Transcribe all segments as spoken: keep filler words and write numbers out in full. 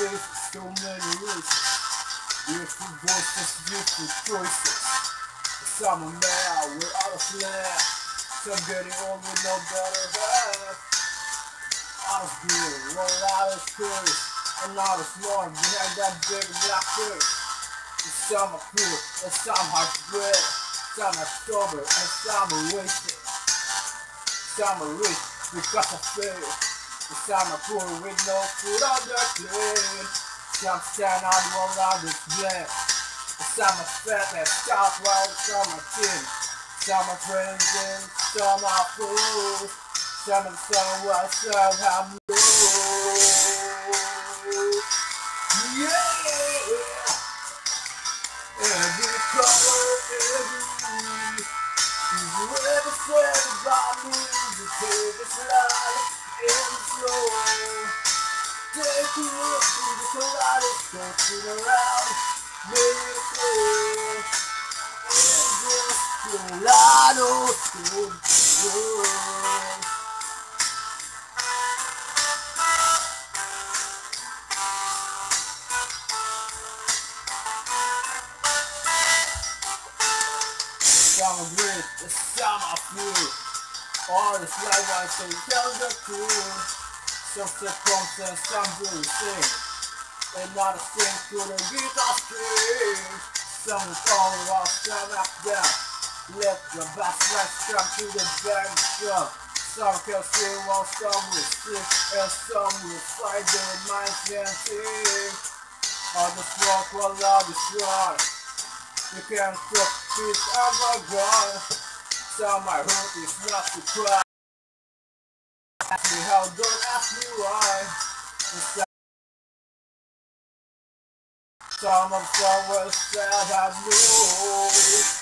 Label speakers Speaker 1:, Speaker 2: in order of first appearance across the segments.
Speaker 1: faces, so many races. Different voices, different choices. Some are mad, we're out of land. Some getting old with no better half. Out of good, one out of courage. I'm not as smart, behind that big black face. Some are cool, and some are bread. Some are sober, and some are wasted. Some are rich because of faith. Some are poor with no food on their plate. Some stand on one on this blend. Some are fat and stout while some are thin. Some are drinking, some are fools. Some of some will somehow move. Yeah! Every color, every need. You ever said about me? You take this life in slow. Take a look through the kaleidoscope, spin around, make it clear. In this kaleidoscope world. Some are great, some are few. All this life I say tells the truth. Some circumstance, some do the same. And not a thing to the guitar strings. Some will fall off, some act down. Let the backslash come to the band drum. Some can sing while some will sing. And some will fight their minds and sing. Others walk while others run. You can't stop this ever gone. Some I hurt is not to cry. Ask me how, don't ask me why. Some, some of some will sad I know.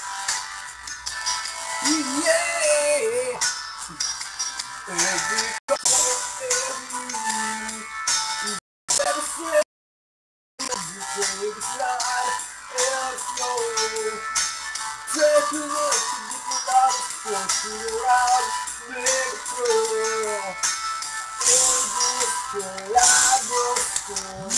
Speaker 1: Yeah. Every color, every need. Better say you take this life and slow. Take a look at the kaleidoscope, spin around, make it clear. In this kaleidoscope.